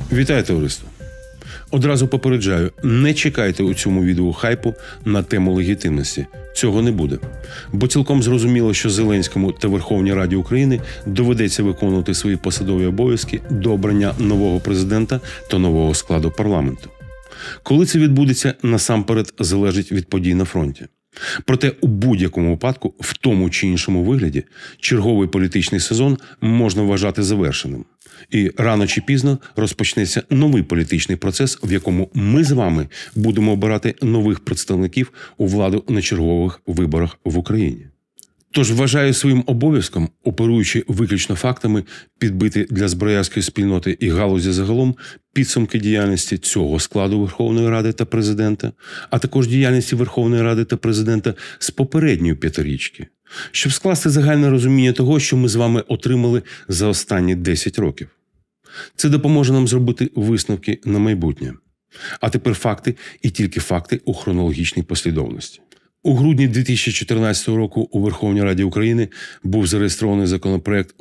Вітаю, товариство! Одразу попереджаю, не чекайте у цьому відео хайпу на тему легітимності. Цього не буде. Бо цілком зрозуміло, що Зеленському та Верховній Раді України доведеться виконувати свої посадові обов'язки до обрання нового президента та нового складу парламенту. Коли це відбудеться, насамперед залежить від подій на фронті. Проте у будь-якому випадку, в тому чи іншому вигляді, черговий політичний сезон можна вважати завершеним. І рано чи пізно розпочнеться новий політичний процес, в якому ми з вами будемо обирати нових представників у владу на чергових виборах в Україні. Тож вважаю своїм обов'язком, оперуючи виключно фактами, підбити для зброярської спільноти і галузі загалом підсумки діяльності цього складу Верховної Ради та Президента, а також діяльності Верховної Ради та Президента з попередньої п'ятирічки, щоб скласти загальне розуміння того, що ми з вами отримали за останні 10 років. Це допоможе нам зробити висновки на майбутнє. А тепер факти і тільки факти у хронологічній послідовності. У грудні 2014 року у Верховній Раді України був зареєстрований законопроект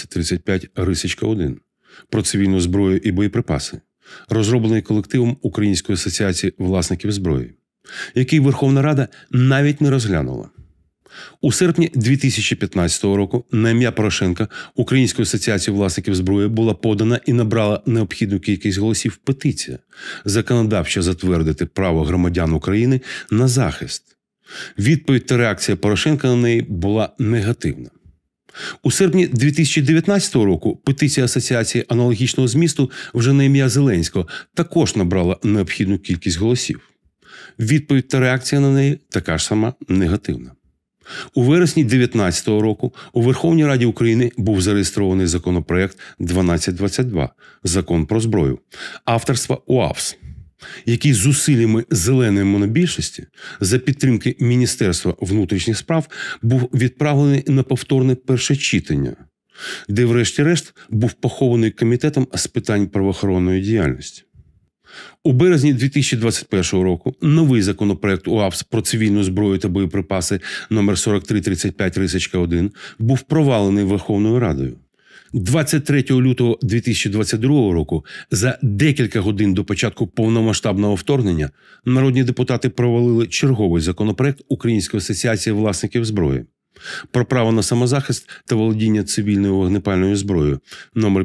1135-1 про цивільну зброю і боєприпаси, розроблений колективом Української асоціації власників зброї, який Верховна Рада навіть не розглянула. У серпні 2015 року на ім'я Порошенка Українською асоціацією власників зброї була подана і набрала необхідну кількість голосів петиція законодавчо затвердити право громадян України на захист. Відповідь та реакція Порошенка на неї була негативна. У серпні 2019 року петиція асоціації аналогічного змісту вже на ім'я Зеленського також набрала необхідну кількість голосів. Відповідь та реакція на неї така ж сама негативна. У вересні 2019 року у Верховній Раді України був зареєстрований законопроект 1222 «Закон про зброю» авторства УАВС, який зусиллями зеленої монобільшості за підтримки Міністерства внутрішніх справ був відправлений на повторне перше читання, де врешті-решт був похований Комітетом з питань правоохоронної діяльності. У березні 2021 року новий законопроект УАВС про цивільну зброю та боєприпаси номер 4335-1 був провалений Верховною Радою. 23 лютого 2022 року, за декілька годин до початку повномасштабного вторгнення, народні депутати провалили черговий законопроект Української асоціації власників зброї про право на самозахист та володіння цивільною вогнепальною зброєю номер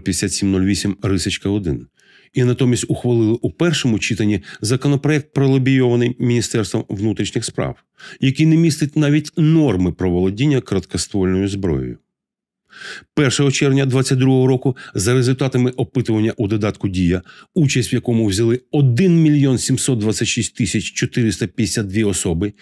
5708-1 і натомість ухвалили у першому читанні законопроект, пролобійований Міністерством внутрішніх справ, який не містить навіть норми про володіння короткоствольною зброєю. 1 червня 2022 року за результатами опитування у додатку «Дія», участь в якому взяли 1 мільйон 726 тисяч 452 особи,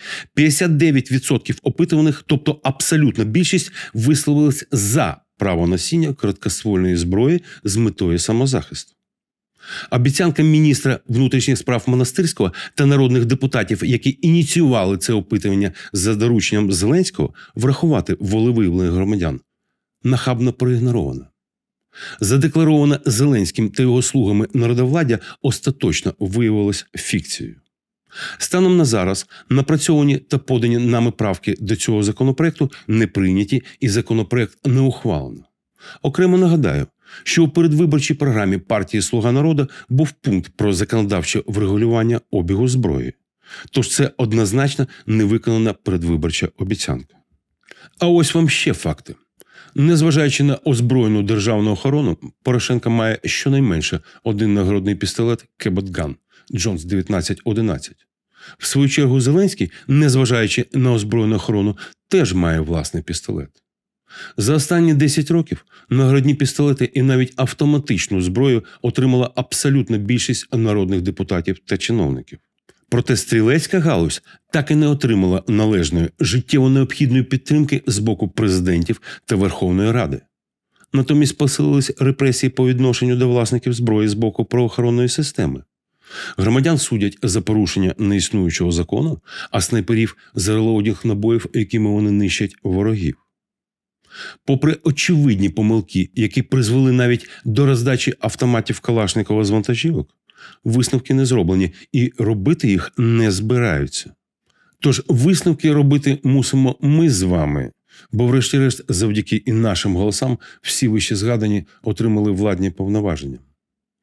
59% опитуваних, тобто абсолютна більшість, висловились за право носіння короткоствольної зброї з метою самозахисту. Обіцянка міністра внутрішніх справ Монастирського та народних депутатів, які ініціювали це опитування за дорученням Зеленського, врахувати волевиявлення громадян, нахабно проігнорована. Задеклароване Зеленським та його слугами народовладдя остаточно виявилось фікцією. Станом на зараз напрацьовані та подані нами правки до цього законопроекту не прийняті і законопроект не ухвалено. Окремо нагадаю, що у передвиборчій програмі партії «Слуга народу» був пункт про законодавче врегулювання обігу зброї. Тож це однозначно невиконана передвиборча обіцянка. А ось вам ще факти. Незважаючи на озброєну державну охорону, Порошенко має щонайменше один нагородний пістолет «Кебот-ган» Джонс 1911. В свою чергу Зеленський, незважаючи на озброєну охорону, теж має власний пістолет. За останні 10 років нагородні пістолети і навіть автоматичну зброю отримала абсолютна більшість народних депутатів та чиновників. Проте стрілецька галузь так і не отримала належної, життєво необхідної підтримки з боку президентів та Верховної Ради. Натомість посилились репресії по відношенню до власників зброї з боку правоохоронної системи. Громадян судять за порушення неіснуючого закону, а снайперів за релоудінг набоїв, якими вони нищать ворогів. Попри очевидні помилки, які призвели навіть до роздачі автоматів Калашникова з вантажівок, висновки не зроблені і робити їх не збираються. Тож висновки робити мусимо ми з вами, бо врешті-решт завдяки і нашим голосам всі вище згадані отримали владні повноваження.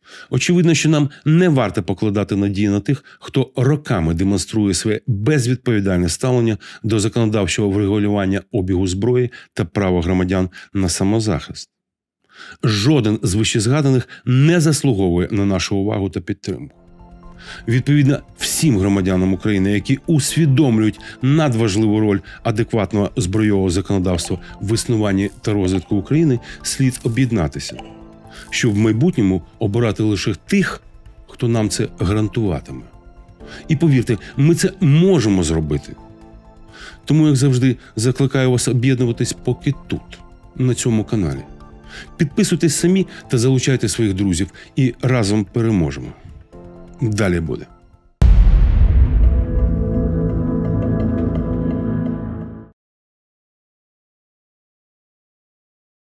Очевидно, що нам не варто покладати надії на тих, хто роками демонструє своє безвідповідальне ставлення до законодавчого врегулювання обігу зброї та права громадян на самозахист. Жоден з вищезгаданих не заслуговує на нашу увагу та підтримку. Відповідно, всім громадянам України, які усвідомлюють надважливу роль адекватного збройового законодавства в існуванні та розвитку України, слід об'єднатися, щоб в майбутньому обирати лише тих, хто нам це гарантуватиме. І повірте, ми це можемо зробити. Тому, як завжди, закликаю вас об'єднуватись поки тут, на цьому каналі. Підписуйтесь самі та залучайте своїх друзів, і разом переможемо. Далі буде.